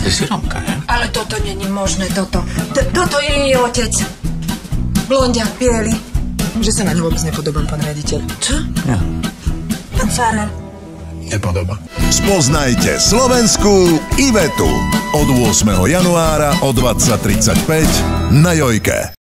Ty si Romka, ne? Ale toto není možné, toto. Toto je jej otec. Blondiak, biely. Že sa na ňu vôbec nepodobám, pán riaditeľ. Čo? Ja. Pán farár. Nepodoba. Spoznajte slovenskú Ivetu od 8. januára o 20:35 na Jojke.